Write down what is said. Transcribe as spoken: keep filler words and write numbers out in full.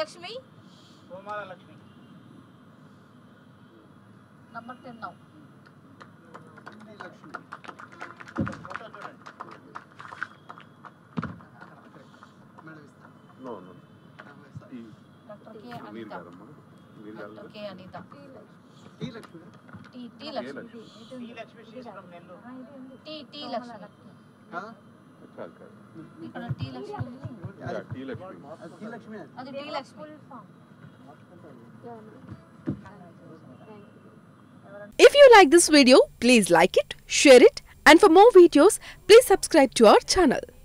Lakshmi Somala Lakshmi number ten now Lakshmi photo చూడండి madam ఇస్తా no no doctor K Anitha doctor K Anitha T Lakshmi T T Lakshmi T Lakshmi శ్రీశ్రం Nellore T T Lakshmi కాదా కాదు కాదు ఇక్కడ T Lakshmi T Lakshmi T Lakshmi అది T Lakshmi. If you like this video, please like it, share it, and for more videos, please subscribe to our channel.